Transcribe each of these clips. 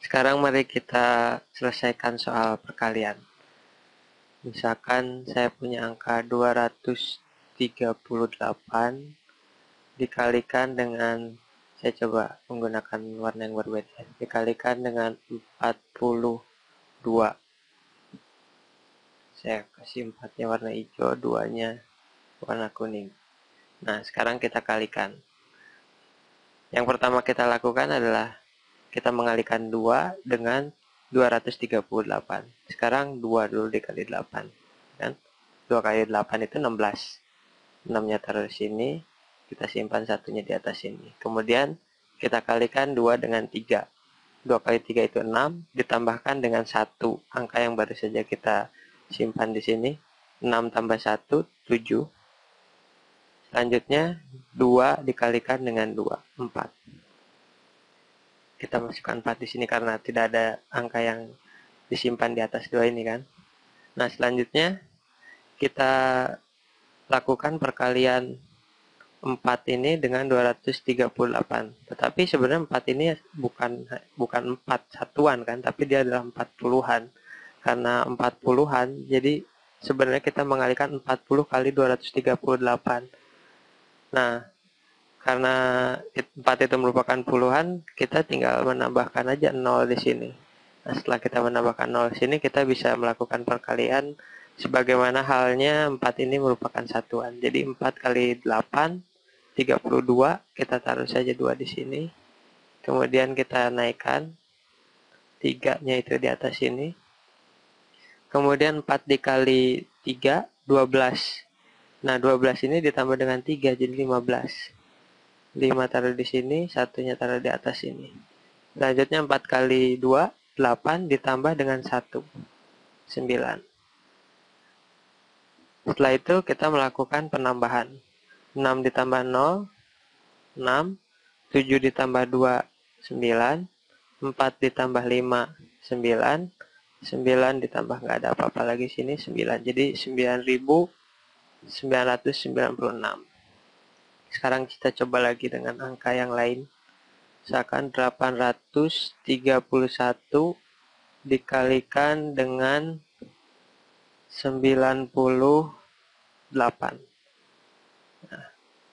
Sekarang mari kita selesaikan soal perkalian. Misalkan saya punya angka 238 dikalikan dengan, saya coba menggunakan warna yang berbeda, dikalikan dengan 42. Saya kasih 4-nya warna hijau, 2-nya warna kuning. Nah, sekarang kita kalikan. Yang pertama kita lakukan adalah kita mengalikan 2 dengan 238. Sekarang 2 dulu dikali 8. Kan? 2 kali 8 itu 16. 6-nya taruh di sini, kita simpan satunya di atas sini. Kemudian kita kalikan 2 dengan 3. 2 kali 3 itu 6, ditambahkan dengan 1, angka yang baru saja kita simpan di sini. 6 tambah 1, 7. Selanjutnya 2 dikalikan dengan 2, 4. Kita masukkan 4 di sini karena tidak ada angka yang disimpan di atas 2 ini kan. Nah, selanjutnya kita lakukan perkalian 4 ini dengan 238. Tetapi sebenarnya 4 ini bukan 4 satuan kan, tapi dia adalah 4 puluhan. Karena 4 puluhan, jadi sebenarnya kita mengalihkan 40 kali 238. Nah, karena 4 itu merupakan puluhan, kita tinggal menambahkan aja 0 di sini. Nah, setelah kita menambahkan 0 di sini, kita bisa melakukan perkalian sebagaimana halnya 4 ini merupakan satuan. Jadi 4 kali 8, 32, kita taruh saja 2 di sini. Kemudian kita naikkan 3-nya itu di atas sini. Kemudian 4 dikali 3, 12. Nah, 12 ini ditambah dengan 3, jadi 15. 5 taruh di sini, satunya taruh di atas sini. Selanjutnya 4 kali 2, 8 ditambah dengan 1, 9. Setelah itu kita melakukan penambahan. 6 ditambah 0, 6. 7 ditambah 2, 9. 4 ditambah 5, 9. 9 ditambah nggak ada apa-apa lagi sini, 9. Jadi 9.996. Sekarang kita coba lagi dengan angka yang lain. Misalkan 831 dikalikan dengan 98. Nah,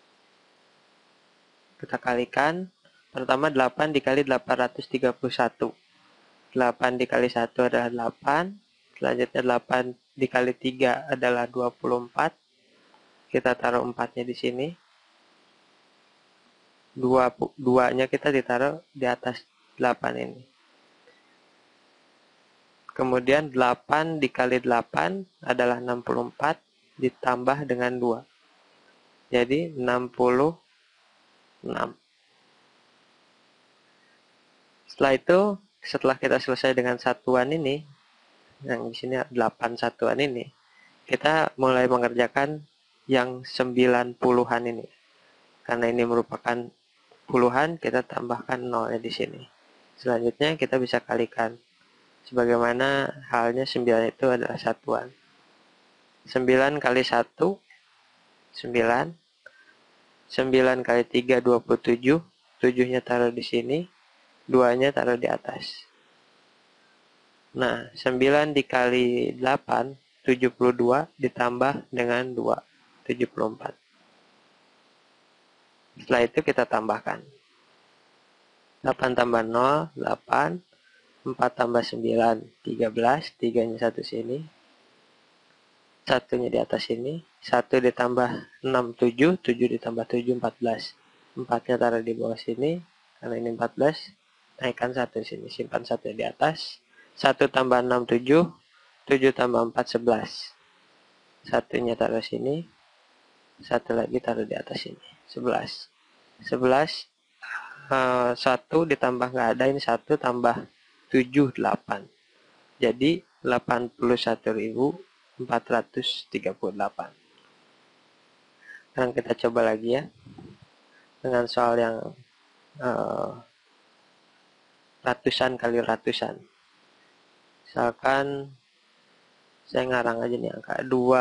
kita kalikan. Pertama 8 dikali 831. 8 dikali 1 adalah 8. Selanjutnya 8 dikali 3 adalah 24. Kita taruh 4-nya di sini. 2-nya kita ditaruh di atas 8 ini. Kemudian 8 dikali 8 adalah 64 ditambah dengan 2. Jadi 66. Setelah itu, setelah kita selesai dengan satuan ini, yang di sini 8 satuan ini, kita mulai mengerjakan yang 90-an ini. Karena ini merupakan puluhan, kita tambahkan 0-nya di sini. Selanjutnya kita bisa kalikan. Sebagaimana halnya 9 itu adalah satuan. 9 kali 1, 9. 9 kali 3, 27. 7-nya taruh di sini. 2-nya taruh di atas. Nah, 9 dikali 8, 72 ditambah dengan 2, 74. Setelah itu kita tambahkan. 8 tambah 0, 8. 4 tambah 9, 13. 3-nya satu sini. Satunya di atas sini. 1 ditambah 6, 7. 7 ditambah 7, 14. 4-nya taruh di bawah sini. Karena ini 14. Naikkan 1 di sini. Simpan 1 di atas. 1 tambah 6, 7. 7 tambah 4, 11. Satunya taruh sini. Satu lagi taruh di atas sini. 11. 11. 1 ditambah nggak ada. Ini 1 tambah 7, 8. Jadi 81.438. Sekarang kita coba lagi ya. Dengan soal yang ratusan kali ratusan. Misalkan saya ngarang aja nih angka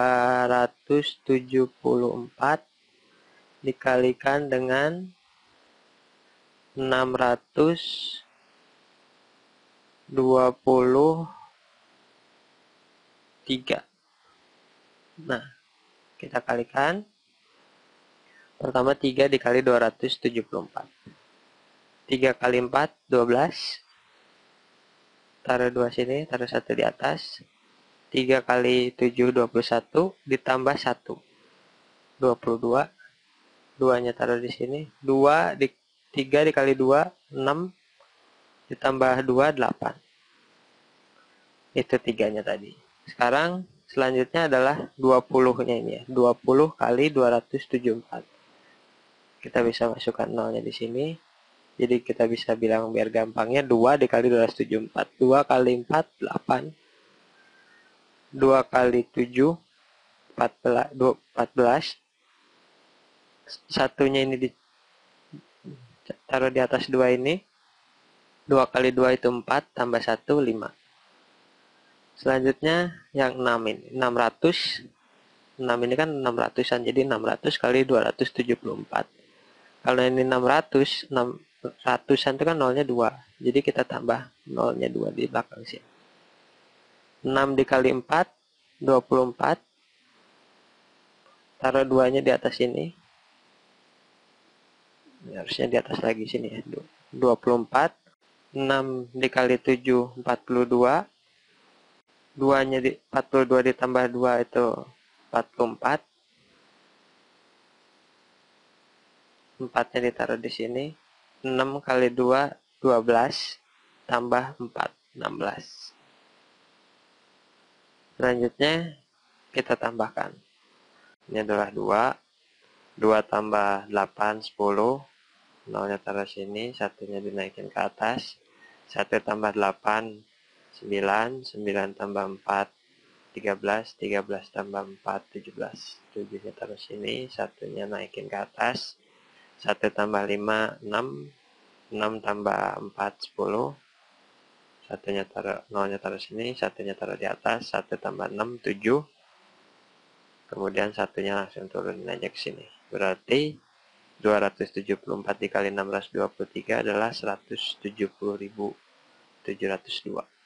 274 dikalikan dengan 600 23. Nah, kita kalikan. Pertama 3 dikali 274. 3 kali 4, 12. Taruh 2 sini, taruh 1 di atas. 3 kali 7, 21. Ditambah 1. 22. 2-nya taruh di sini. 3 dikali 2, 6. Ditambah 2, 8. Itu 3-nya tadi. Sekarang selanjutnya adalah 20-nya ini ya. 20 kali 274. Kita bisa masukkan nolnya di sini. Jadi kita bisa bilang biar gampangnya 2 dikali 274. 2 kali 4, 8. 2 kali 7, 14. Satunya ini taruh di atas 2 ini. 2 kali 2 itu 4, tambah 1, 5. Selanjutnya yang 6 ini. 600. 6 ini kan 600-an, jadi 600 kali 274. Kalau ini 600, 600-an itu kan nolnya 2. Jadi kita tambah nolnya 2 di belakang sini. 6 dikali 4, 24. Taruh 2-nya di atas sini. Harusnya di atas lagi sini ya. 24. 6 dikali 7, 42. 42 ditambah 2 itu 44. 4-nya ditaruh di sini. 6 kali 2, 12. Tambah 4, 16. Selanjutnya kita tambahkan. Ini adalah 2. 2 tambah 8, 10. Nolnya taruh sini. Satunya dinaikin ke atas. 1 tambah 8, 9. 9 tambah 4, 13. 13 tambah 4, 17. 7-nya taruh sini. Satunya naikin ke atas. 1 tambah 5, 6. 6 tambah 4, 10. Satunya taruh, nolnya taruh sini. Satunya taruh di atas. 1 tambah 6, 7. Kemudian satunya langsung turunin aja ke sini. Berarti 274 dikali 623 adalah 170.702.